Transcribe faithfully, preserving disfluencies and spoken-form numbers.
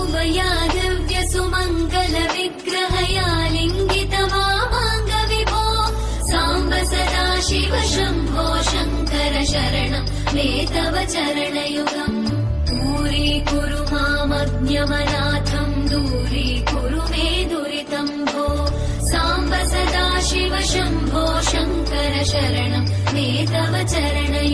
शोभया दिव्य सुमङ्गल विग्रहया लिङ्गितमामाङ्ग विभो साम्ब सदा शिव शम्भो शङ्कर शरणं मे तव चरणयुगम् दूरीकुरु मामज्ञमनाथं दूरीकुरु मे दुरितं भो साम्ब सदा शिव शम्भो शङ्कर शरणं मे तव चरणयुगम्।